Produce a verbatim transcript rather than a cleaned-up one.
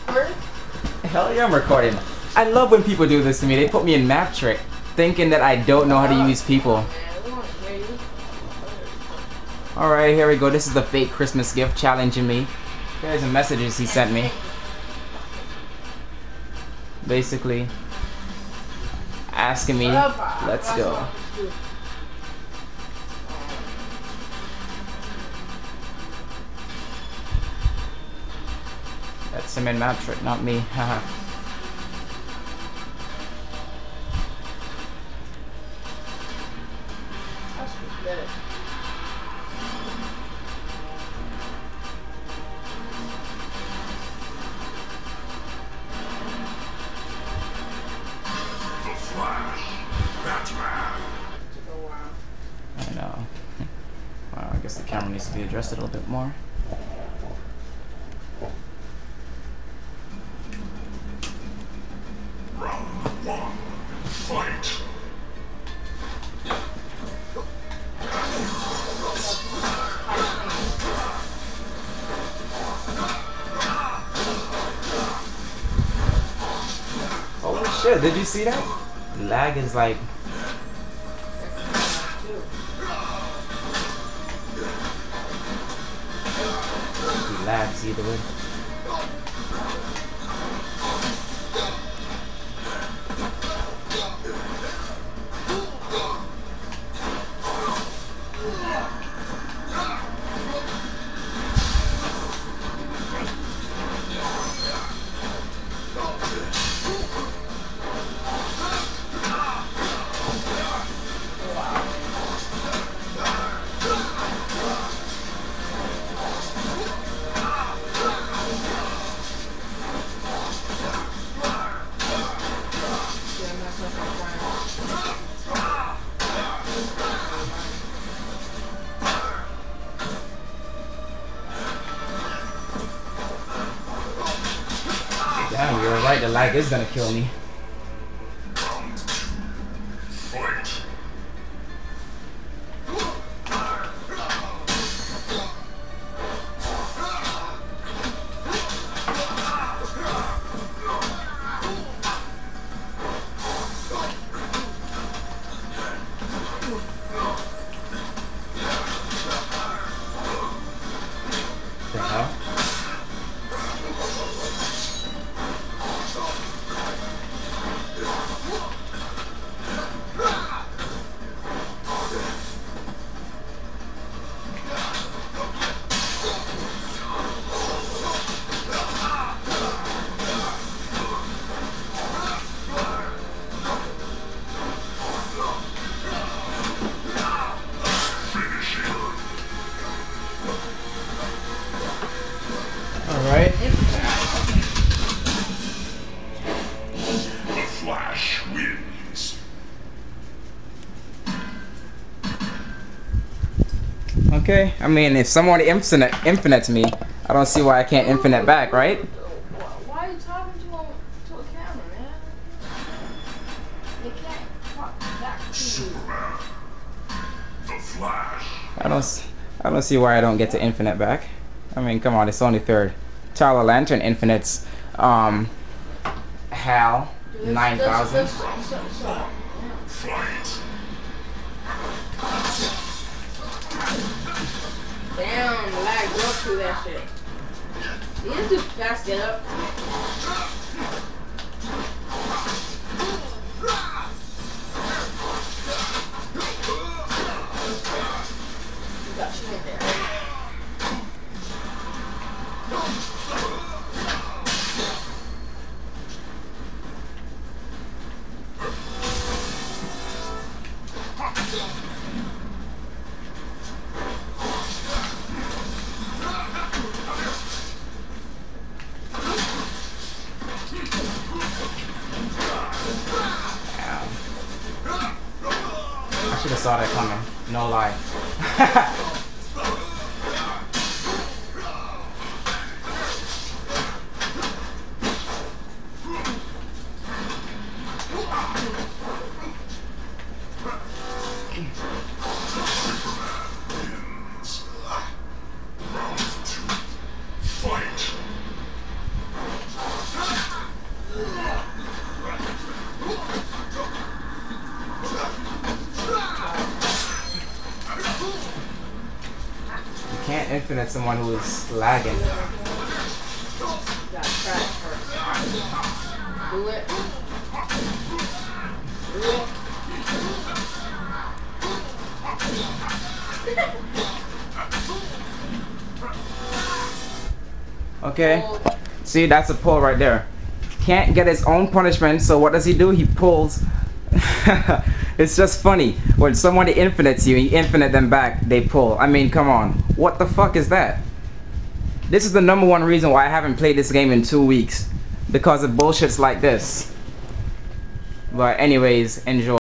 Hell yeah, I'm recording. I love when people do this to me. They put me in map trick, thinking that I don't know how to use people. Alright, here we go. This is the fake Christmas gift challenging me. Here's the messages he sent me. Basically, asking me, let's go. That's him in map trick, not me. Haha. I know. Wow, I guess the camera needs to be adjusted a little bit more. Round one, fight. Holy shit, did you see that? Lag is like... He lags either way. Damn, you're right, the lag is gonna kill me. Fight. The hell? Alright. The Flash wins. Okay, I mean, if someone infinite infinites me, I don't see why I can't infinite back, right? Why are you talking to a, to a camera, man? They can't talk back to you. Superman. The Flash. I don't, s- I don't see why I don't get to infinite back. I mean, come on, it's only third. Tyler Lantern infinites, um, Hal, nine thousand. Fight. Damn, the lag broke through that shit. You just too fast, get up. You got you in there. I should have saw that coming. No lie. Round two. Fight. can't infinite someone who is lagging. You gotta try it first. Do it. Do it. Okay. See, that's a pull right there. Can't get his own punishment, so what does he do? He pulls. It's just funny. When somebody infinites you, you infinite them back, they pull. I mean, come on. What the fuck is that? This is the number one reason why I haven't played this game in two weeks. Because of bullshits like this. But anyways, enjoy.